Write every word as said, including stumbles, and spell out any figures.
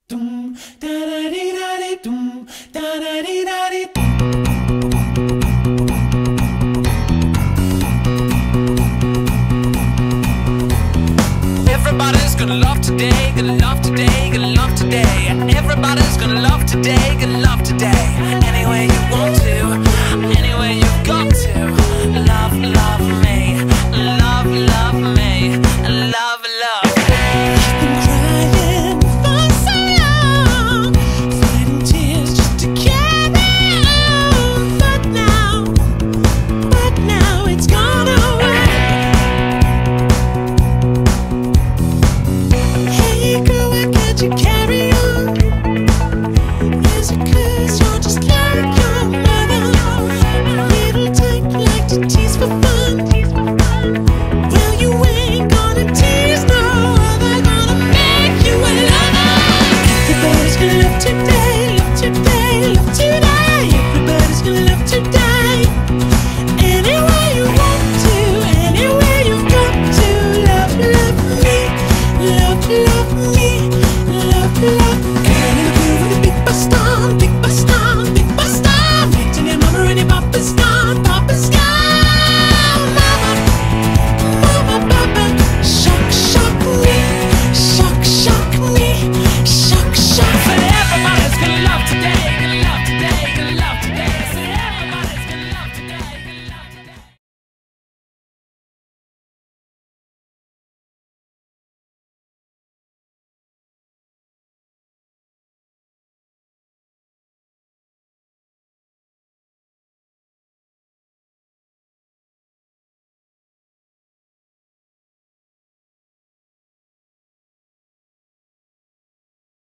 Dum da da dee da dee dum da da dee da dee dum. Everybody's gonna love today, gonna love today, gonna love today. Everybody's gonna love today, gonna love today. Any way you want to.